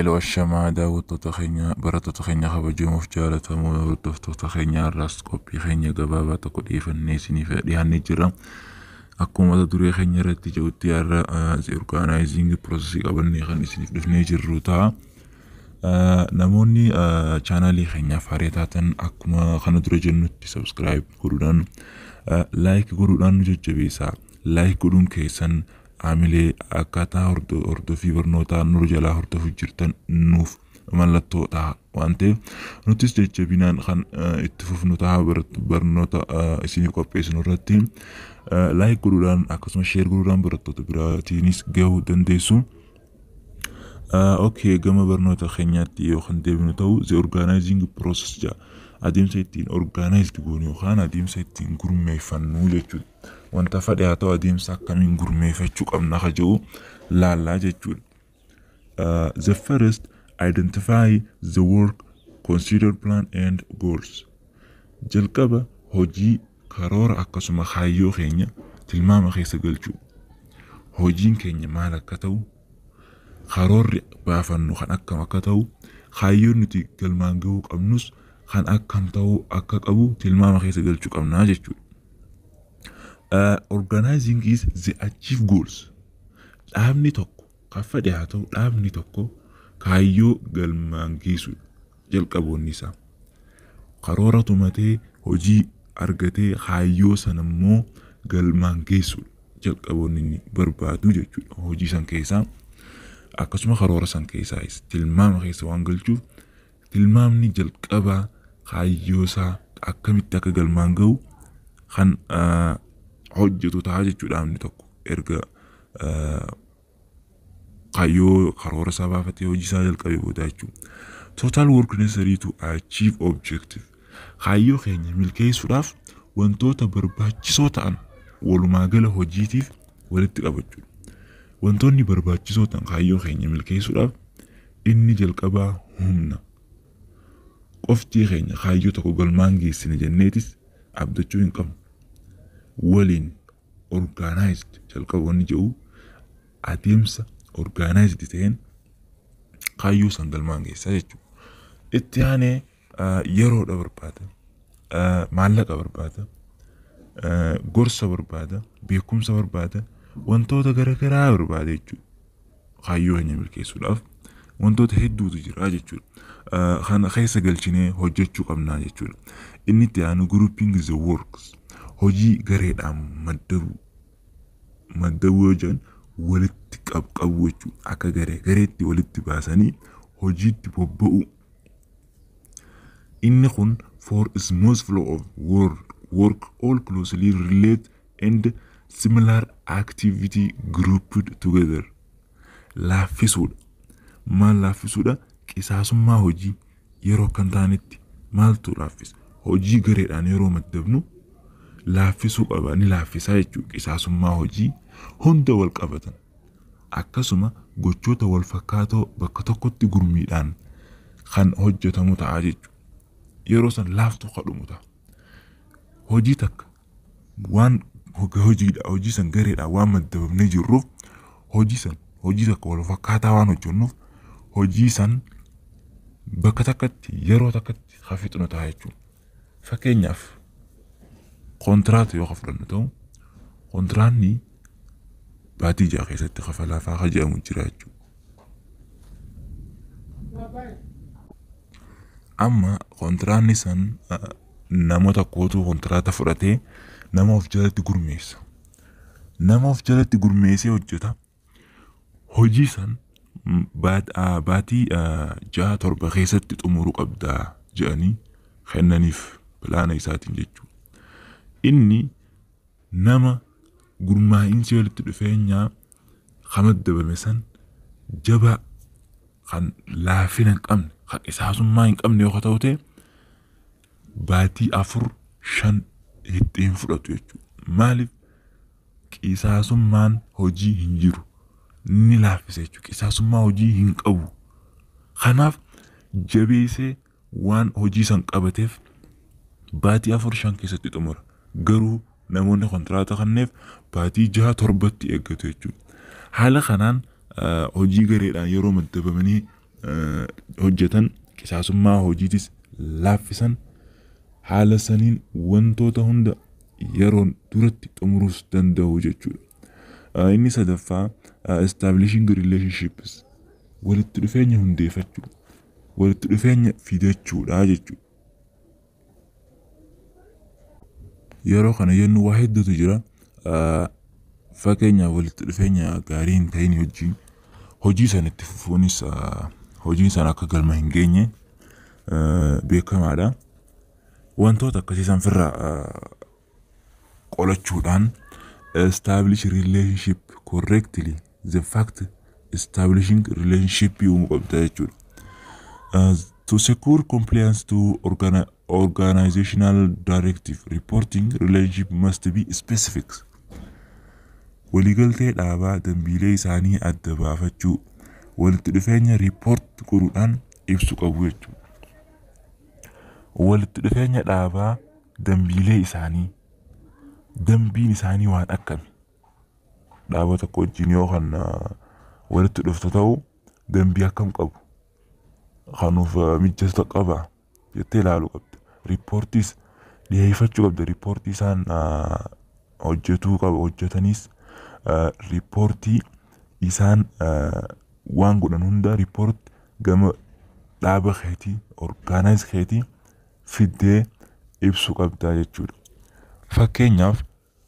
Hello Shama daawwattoota keenya barattoota keenya kabajamuuf jaalatamoo hordoftoota keenya irraas qophii keenya gabaabaa tokko dhiyeeffannee isiniif dhiyaannee jira. Akkuma mata duree keenya irratti jedhutti har'a organizing process qabannee kan isiniif dhufnee jirru ta'a. Namoonni chaanalii keenyaaf haaraa taatan akkuma kana dura jennutti subscribe godhuudhaan like godhuudhaan nu jajjabeessaa. Like godhuun keessan Amile akkaataa hordofii barnootaa nur jalaa hordofuu jirtan nuuf mallattoo ta'a waan ta'eef nutis jajjabinaan kan itti fufnu ta'a barnoota isinii qopheessinu irratti like godhuudhaan akkasumas share godhuudhaan barattoota biraatiinis gahuu dandeessu. Okay, gama barnoota keenyaatti yoo kan deebinu ta'u the organizing process ja adeemsa ittiin organized goonu yookaan adeemsa ittiin gurmeeffannu jechuudha. Wanta fadhe haa ta'u adeemsa akkamiin gurmeeffachuu qabna ka jedhu laallaa jechuudha. The first, identify the work, consider plan and goals. Jalqaba hojii karoora akkasuma kaayyoo keenya tilmaama keessa galchuu. Hojiin keenya maal akka ta'u, karoorri baafannu kan akkam akka ta'u, kaayyoon nuti galmaan gahuu qabnus kan akkam ta'u akka qabu tilmaama keessa galchuu qabnaa jechuudha. Organizing is the achieve goals. Dhaabni tokko kan fedhe haa ta'u dhaabni tokko kaayyoo galmaan geessu jalqaboonni isaa. Karoora tumatee hojii argatee kaayyoo sana immoo galmaan geessu jalqaboonni inni barbaadu jechuudha. Hojii san keessaa akkasuma karoora san keessaa tilmaama keessa waan galchuuf tilmaamni jalqabaa kaayyoo isaa akkamitti akka galmaan gahu kan hojjetu ta'a jechuudha. Dhaabni tokko erga kaayyoo karoora isaa baafatee hojii isaa jalqabee booda jechuudha. Total work necessary to achieve objective. Kaayyoo keenya milkeessuudhaaf wantoota barbaachisoo ta'an walumaa gala hojiitiif walitti qabachuudha. Wantoonni barbaachisoo ta'an kaayyoo keenya milkeessuudhaaf inni jalqabaa humna. Qofti keenya kaayyoo tokko galmaan geessine jenneetis abdachuu hin qabnu. Waliin organized jalqaboonni jedhu adeemsa organized ta'een kaayyoo san galmaan geessaa jechuudha. Itti aanee yeroodha barbaada, maallaqa barbaada, gorsa barbaada, beekumsa barbaada, wantoota garaagaraa barbaada jechuudha. Kaayyoo keenya milkeessuudhaaf wantoota hedduutu jira jechuudha. Kana keessa galchinee hojjechuu qabnaa jechuudha. Inni itti aanu grouping the works. Hojii gareedhaan maddabuu jedhan walitti qabu jechuudha. Akka gareetti walitti baasanii hojiitti bobba'u. Inni kun for a smooth flow of work all closely related and similar activity grouped together. Laaffisuudha. Maal laaffisuudha? Qisaasummaa hojii yeroo kan taanetti maaltu laaffisa? Hojii gareedhaan yeroo maddabnu laaffisuu qaba ni laaffisaa jechuudha. Qisaasummaa hojii hunda wal qabatan akkasuma gochoota wal fakkaatoo bakka tokkotti gurmiidhaan kan hojjetamu ta'a jechuudha. Yeroo san laaftuu kadhumu ta'a. Hojii takka waan hojii san gareedhaan waan maddabamnee jirruuf hojii takka wal fakkaataa waan hojjennuuf hojii san bakka takkatti yeroo takkatti hafixnu ta'a jechuudha. Fakkeenyaaf kontiraata yoo fudhannu ta'u kontiraanni baatii jaha keessatti kafalaa fa'aa jedhamu jira jechuudha. Amma kontiraanni san namoota kootu kontiraata fudhatee nama of jalatti gurmeessa. Nama of jalatti gurmeessee hojjeta. Hojii san baatii jaha torba keessatti xumuruu qabdaa jedhanii kennaniif pilaana isaatiin jechuudha. Inni nama gurmaa'insi walitti dhufeenyaa kamaddabame san jabaa kan laafina hin qabne kan qisaasummaa hin qabne yoo ta'u ta'e baatii 4-5 ittiin fudhatu jechuudha. Maaliif qisaasummaan hojii hin jiru ni laaffisa jechuudha. Qisaasummaa hojii hin qabu. Kanaaf jabeessee waan hojii san qabateef baatii 4-5 keessatti xumura. Garuu namoonni kontiraata kanneef baatii 6-7tti eeggatu jechuudha. Haala kanaan hojii gareedhaan yeroo maddabamanii hojjetan qisaasummaa hojiitis laaffisan haala saniin wantoota hunda yeroon duratti xumuruus danda'u jechuudha. Inni sadaffaa establishing relationships walitti dhufeenya hundeeffachuu walitti dhufeenya fidachuudha jechuudha. Yeroo kana jennu waa hedduutu jira. Fakkeenya walitti dhufeenya gaarii hin ta'in wajjin hojii sana itti fufuunis hojiin sana akka galma hin geenye beekamaadha. Wantoota akkasii san firraa qolachuudhaan establish relationship correctly the fact establishing relationship uumuu qabda jechuudha. To secure compliance to organizational directive reporting relationship must be specific. Waliigaltee dhaabaa dambiilee isaanii adda baafachuu walitti dhufeenya report godhuudhaan ibsu qabu jechuudha. Walitti dhufeenya dhaabaa dambiilee isaanii dambiin isaanii waan akkami dhaaba tokko wajjin yoo kan walitti dhuftu ta'u dambii akkam qabu kanuuf mijjata qaba jettee ilaaluu qabda. Riippoortiis dhiyeeffachuu qabda. Riippoortii isaan hojjetuu qaba hojjetanis riippoortii isaan waan godhan hunda riippoort gama dhaaba keetii orgaanaayiz keetii fiddee ibsu qabda jechuudha. Fakkeenyaaf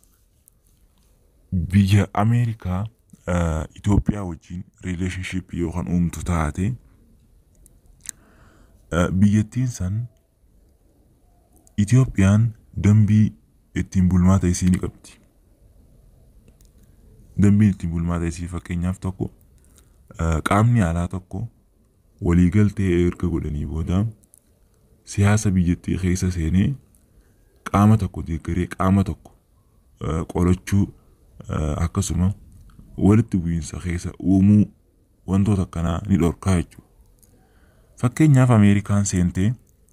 biyya Ameerikaa Itoophiyaa wajjin relationship yookaan uumtu taate biyyattiin san Itoophiyaan dambii ittiin bulmaata isii ni qabdi. Dambiin ittiin bulmaata isii fakkeenyaaf tokko qaamni alaa tokko waliigaltee erga godhanii booda siyaasa biyyattii keessa seenee qaama tokko deeggaree qaama tokko qolachuu akkasuma walitti bu'iinsa keessa uumuu wantoota akkanaa ni dhorkaa jechuudha. Fakkeenyaaf Ameerikaan seentee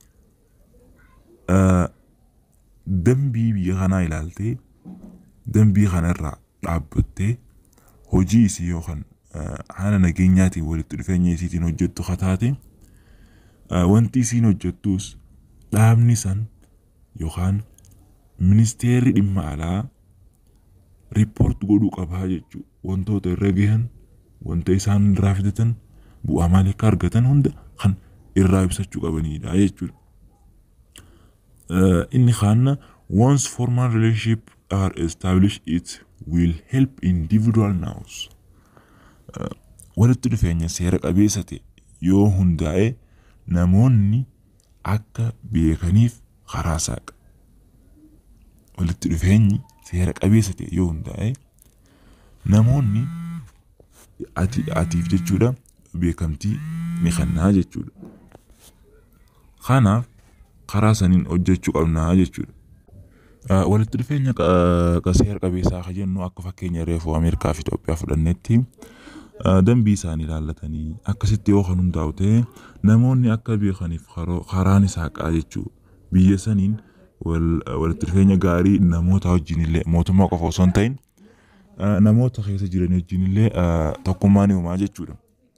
dambii biyya kanaa ilaaltee dambii kanarraa dhaabbattee hojii isii yookaan haala nageenyaatiin walitti dhufeenya isiitiin hojjettu kataate wanti isiin hojjettus dhaabni san yookaan ministeerri dhimma alaa riippoort godhuu qabaa jechuudha. Wantoota irra gahan wanta isaan irraa fidatan bu'aa maalii akka argatan hunda kan irraa ibsachuu qabanidha jechuudha. Inni kaan once formal relationship are established it will help individual nows. Walitti dhufeenya seera qabeessa ta'e yoo hundaa'e namoonni akka beekaniif karaa saaqa. Walitti dhufeenyi seera qabeessa ta'e yoo hundaa'e namoonni atiif jechuudha beekamtii ni kennaa jechuudha. Kanaaf karaa saniin hojjechuu qabnaa jechuudha. Walitti dhufeenya seera qabeessaa kan jennu akka fakkeenya reefuu Ameerikaa fi Itoophiyaa fudhannetti dambii isaanii ilaallatanii akkasitti yoo kan hundaa'u ta'e namoonni akka beekaniif karaan isaaqaa jechuudha. Biyya saniin walitti dhufeenya gaarii namoota wajjin illee mootummaa qofa osoo hin ta'in namoota keessa jiran wajjin illee tokkummaa ni uumaa jechuudha.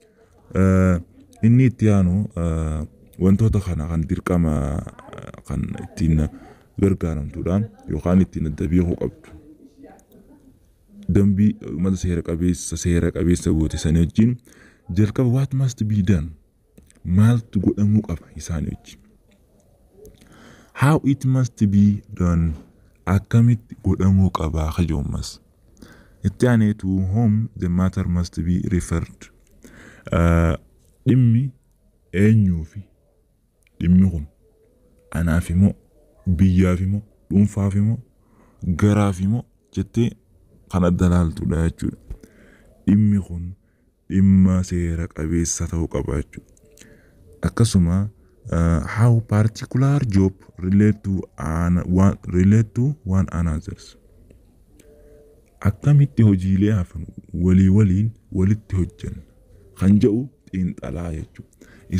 Inni itti aanu wantoota kana kan dirqama kan ittiin gargaaramtuudhaan yookaan ittiin adda beekuu qabdu. Dambii uummata seera qabeessa goote sanii wajjin jalqaba what must be done maaltu godhamuu qaba isaanii wajjin. How it must be done akkamitti godhamuu qaba kajoommas. Itti aanee to whom the matter must be referred. Dhimmi eenyuufi dhimmi kun anaaf immoo biyyaaf immoo dhuunfaaf immoo garaaf immoo jettee kan adda laaltudha jechuudha. Dhimmi kun dhimma seera qabeessa ta'uu qaba jechuudha. Akkasuma how particular job relate to one another's. Akkamitti hojiilee hafan waliin walitti hojjan kan jedhu xiinxalaa jechuudha.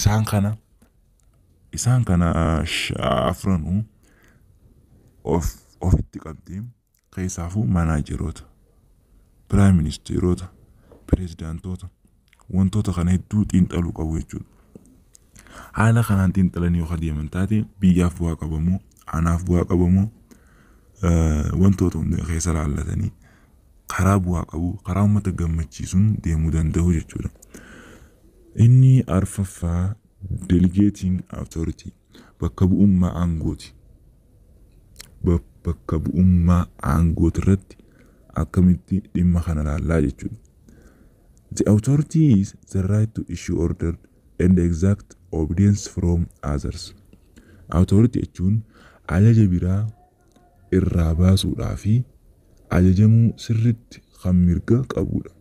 Isaan kana afranuu ofitti qabdee keessaafuu manaajeroota, piraayim ministeerota, pireezidaantoota wantoota kana hedduu xiinxaluu qabu jechuudha. haala kanaan xiinxalanii yoo adeeman taate biyyaaf bu'aa qabamoo anaaf bu'aa qabamoo wantoota hunda keessa laallatanii karaa bu'aa qabu karaa uummata gammachiisuun deemuu danda'u jechuudha. Inni arfaffaa delegating authority bakka bu'ummaa aangooti. Bakka bu'ummaa aangooti irratti akkamitti dhimma kana laallaa jechuudha. The authority is the right to issue order and exact obedience from others. Authority jechuun ajaja biraa irraa baasuudhaa fi ajajamuu sirritti kan mirga qabudha.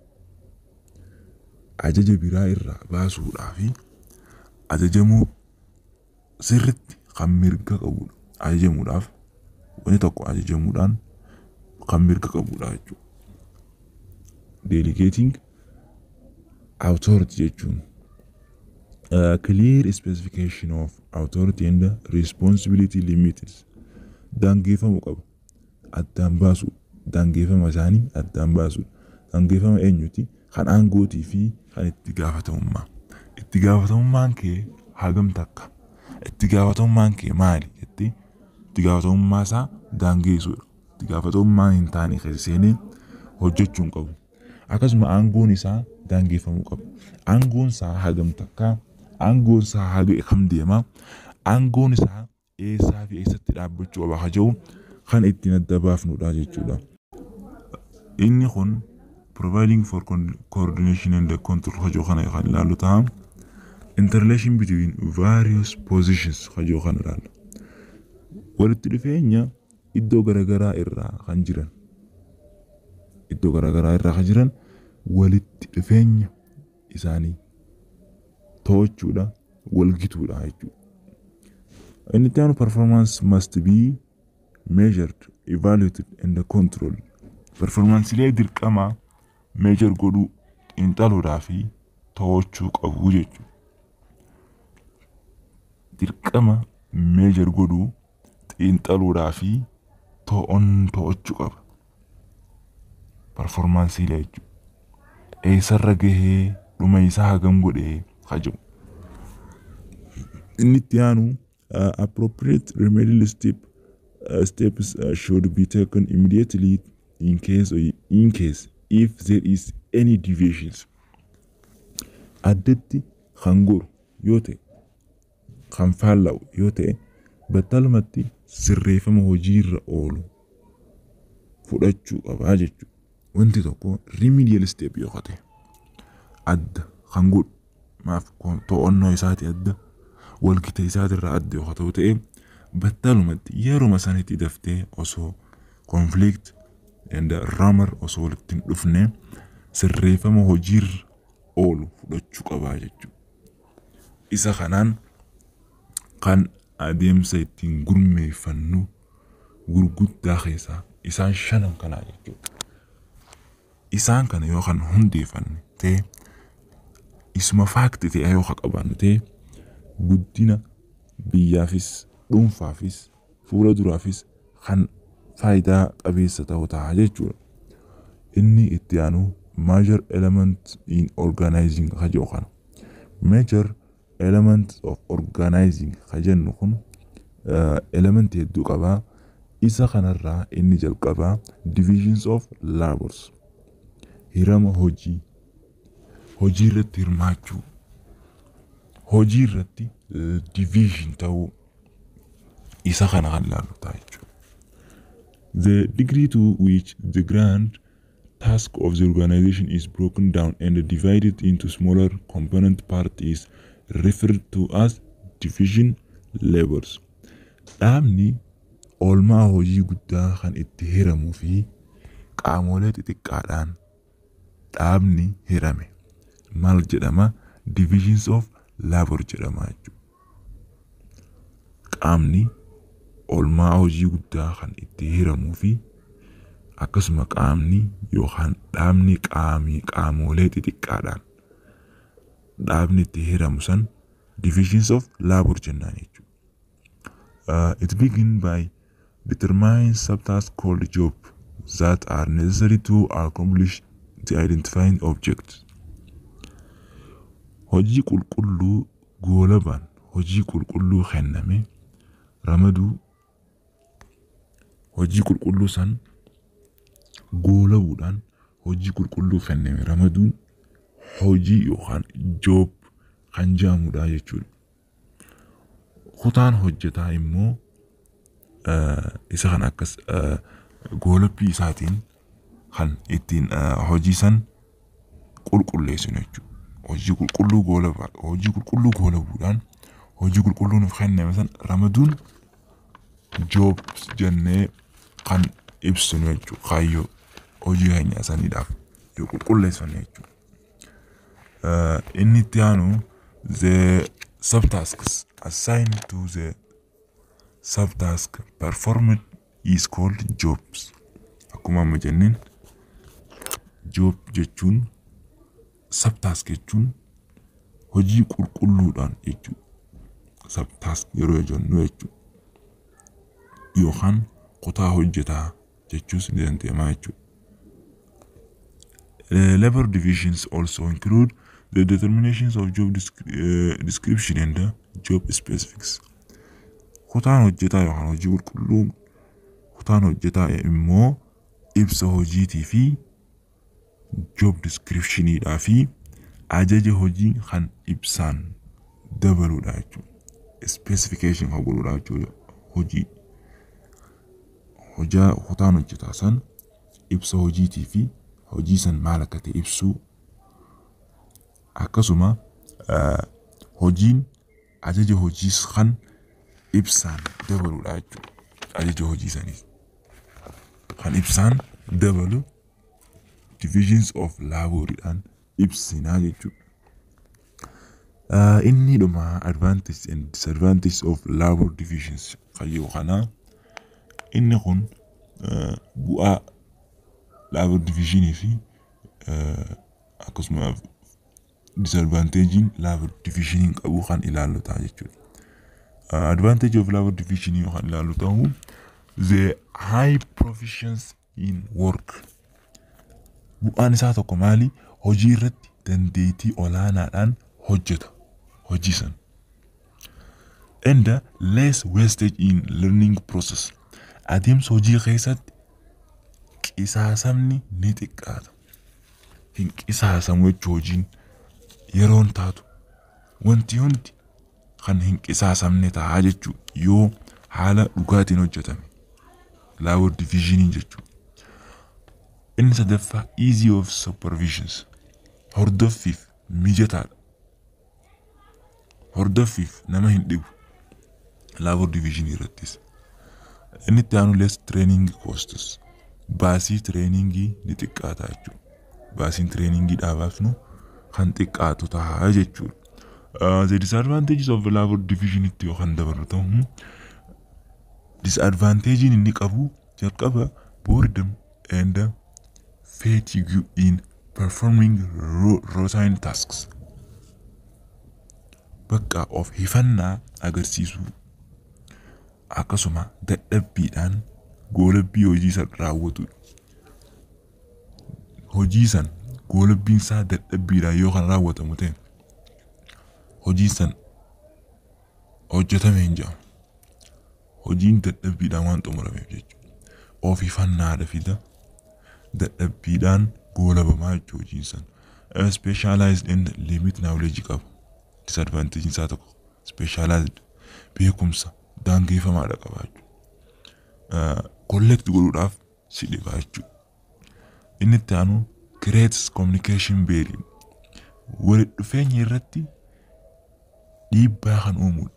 Ajaja biraa irraa baasuudhaa fi ajajamuu sirritti kan mirga qabudha. Ajajamuudhaaf wanti tokko ajajamuudhaan kan mirga qabudha jechuudha. Delegating authority jechuun clear specification of authority and responsibility limits daangeffamuu qaba. Addaan baasu daangeffama isaanii addaan baasu daangeffama eenyuti kan aangootii fi kan itti gaafatamummaa. Itti gaafatamummaan kee hagam takka? Itti gaafatamummaan kee maali jettee itti gaafatamummaa isaa daangeessuudha. Itti gaafatamummaan hin taane keessa seenee hojjechuu hin qabu. Akkasuma aangoon isaa daangeffamuu qaba. Aangoon isaa hagam takka? Aangoon isaa haga kam deema? Aangoon isaa eessaa fi eessatti dhaabbachuu qaba haja'u kan ittiin adda baafnudha jechuudha. Inni kun providing for coordination and control haja'u kana kan ilaallu ta'a. Interrelation between various positions haja'u kana ilaalla. Walitti dhufeenya iddoo garaagaraa irraa kan jiran. Iddoo garaagaraa irraa kan jiran walitti dhufeenya isaanii to'achuudha, walgituudha jechuudha. Inni itti aanu performance must be measured, evaluated and controlled. Performansiilee dirqama measure godhuu, xiinxaluudhaa fi to'achuu qabu jechuudha. Dirqama measure godhuu, xiinxaluudhaa fi to'achuu qaba. Performansiilee jechuudha. Eessarra gahee dhuma isaa hagam godhee haja'u. Inni itti aanu appropriate remedial steps should be taken immediately in case if there is any deviations. Addatti kan goru yoo ta'e kan faalla'u yoo ta'e battalumatti sirreeffama hojiirra oolu fudhachuu qabaa jechuudha. Wanti tokko remedial step yoo ta'e adda kan godhu maaf to'annoo isaati adda walgita isaatirraa adda yoo ta'u ta'e battalumatti yeruma sanitti daftee osoo conflict and ramar osoo walitti hin dhufne sirreeffama hojiirra oolu fudhachuu qabaa jechuudha. Isa kanaan kan adeemsa ittiin gurmeeffannu gurguddaa keessaa isaan shanan kanaa jechuudha. Isaan kana yoo kan hundeeffanne ta'e isuma faakti ta'e yoo qabaannu ta'e guddina biyyaafis dhuunfaafis fuula duraafis kan faayidaa qabeessa ta'u ta'a jechuudha. Inni itti aanu major element in organizing haja'u kana. Major element of organizing hajennu kun element hedduu qabaa. Isa kanarraa inni jalqabaa divisions of labors. Hirama hojii irratti hirmaachuu, hojii irratti division ta'uu isa kana kan ilaallu ta'a jechuudha. The degree to which the grand task of the organization is broken down and divided into smaller component parts is referred to as division labors. Dhaabni oolmaa hojii guddaa kan itti hiramuu fi qaamolee xixiqqaadhaan dhaabni hirame maal jedhama? Divisions of labor jedhama jechuudha. Qaamni oolmaa hojii guddaa kan itti hiramuu fi akkasuma qaamni yookaan dhaabni qaamolee xixiqqaadhaan dhaabni itti hiramu san divisions of labor jennaan jechuudha. It begin by determining subtasks called job that are necessary to accomplish the identifying object. Hojii qulqulluu goolabaan hojii qulqulluu kenname ramaduu hojii qulqulluu san goolabuudhaan hojii qulqulluu kenname ramaduun hojii yookaan job kan jedhamudha jechuudha. Kutaan hojjetaa immoo isa kan akkas goolabbii isaatiin kan ittiin hojii san qulqulleessinu jechuudha. Hojii qulqulluu goolabuudhaan hojii qulqulluu nuuf kenname san ramaduun job jennee kan ibsinu jechuudha. Kaayyoo hojii keenya saniidhaaf yoo qulqulleessinu jechuudha. Inni itti aanu the subtasks assigned to the subtask performed is called jobs. Akkuma amma jenneen job jechuun subtask jechuun hojii qulqulluudhaan jechuudha. Subtask yeroo jennu jechuudha. Yookaan kutaa hojjetaa jechuus ni danda'ama jechuudha. Labor divisions also include the determinations of job description and the job specifics. Kutaan hojjetaa yookaan hojii qulqulluu kutaan hojjetaa immoo ibsa hojiitii fi job descriptioniidhaa fi ajaja hojii kan ibsaan dabaluudha jechuudha. Specification kan godhuudha jechuudha. Hojii kutaan hojjetaa san ibsa hojiitii fi hojii san maal akka ta'e ibsuu akkasuma hojiin ajaja hojii kan ibsaan dabaluudha jechuudha. Ajaja hojii sanis kan ibsaan dabalu divisions of laboridhaan ibsinaa jechuudha. Inni dhuma advantage and disadvantage of labor divisions kayyoo kanaa inni kun bu'aa labor divisionii fi akkasuma disadvantagein labor divisionin qabu kan ilaallu ta'a jechuudha. Advantage of labor divisioning kan ilaallu ta'u the high proficiency in work. Bu'aan isaa tokko maali? Hojii irratti dandeettii olaanaadhaan hojjeta hojii san. And less wastage in learning process. Adeemsa hojii keessatti qisaasamni ni xiqqaata. Hin qisaasamu jechuun hojiin yeroon taatu wanti hundi kan hin qisaasamne ta'a jechuudha yoo haala dhugaatiin hojjetame. Labor divisioning jechuudha. Inni sadaffaa easy of supervisions. Hordoffiif mijataadha. Hordoffiif nama hin dhibu. Labor divisioning irrattis. Inni itti aanu less training costs. Baasii trainingii ni xiqqaata jechuudha. Baasiin trainingii dhaabaafnu kan xiqqaatu ta'a jechuudha. The disadvantages of labor division itti yookaan dabalu ta'u disadvantagein inni qabu jalqaba boredom and fatigue in performing routine tasks. Bakka of hifannaa agarsiisuu akkasuma dadhabbiidhaan goolabbii hojii san raawwatu. Hojii san goolabbiin isaa dadhabbiidhaan yoo kan raawwatamu ta'e hojii san hojjetame hin jedhamu. Hojiin dadhabbiidhaan waan xumurameef jechuudha. Of hifannaadha fida dadhabbiidhaan goolabamaa jechuudha hojiin san. Specialized and limit knowledge qabu. Disadvantage isaa tokko specialized beekumsa daangeffamaadha qaba jechuudha. Collect godhuudhaaf si dhiba jechuudha. Inni itti aanu creates communication barrier. Walitti dhufeenya irratti dhiibbaa kan uumuudha.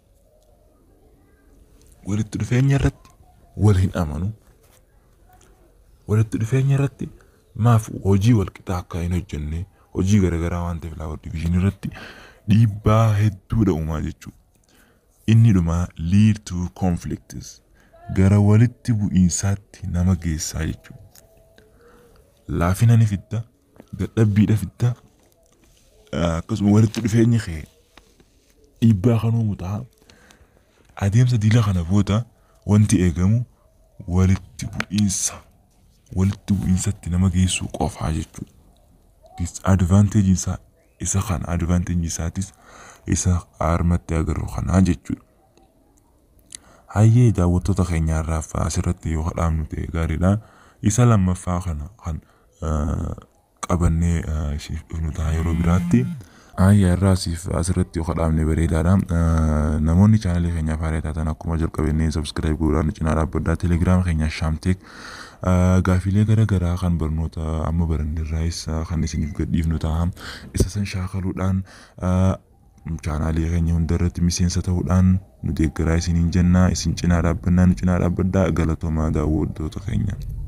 Walitti dhufeenya irratti wal hin amanu. Walitti dhufeenya irratti maaf hojii wal qixaa akka hin hojjenne hojii garagaraa waan ta'eef labor division irratti dhiibbaa hedduudha uumaa jechuudha. Inni dhuma lead to conflicts. Gara walitti bu'iinsaatti nama geessaa jechuudha. Laafina ni fidda, dadhabbiidha fidda, akkasuma walitti dhufeenyi kee dhiibbaa kan uumu ta'a. Adeemsa diila kana booda wanti eegamu walitti bu'iinsatti nama geessuu qofaa jechuudha. Disadvantage isaa isa kana advantage isaatis isa armatti agarru kanaa jechuudha. Hayyee daawwattoota keenyaarraaf asirratti yoo kadhaamnu ta'e gaariidha. Isa lammaffaa kana kan qabannee dhufnu ta'a yeroo biraatti. Hayyee irraasiif asirratti yoo kadhaamne bareedaadha. Namoonni chaanalii keenyaaf haaraa taatan akkuma jalqabnee subscribe godhaan cinaa dhaabbadhaa. Telegiraama keenya Shaamteek gaafilee garaagaraa kan barnoota amma baranneerraayis kan isiniif gadhiifnu ta'a. Isa san shaakaluudhaan chaanalii keenya hundarratti miseensa ta'uudhaan nu deeggaraa isiniin jennaa. Isin cinaa dhaabbannaa nu cinaa dhaabbadhaa. Galatoomaa daawwattoota keenya.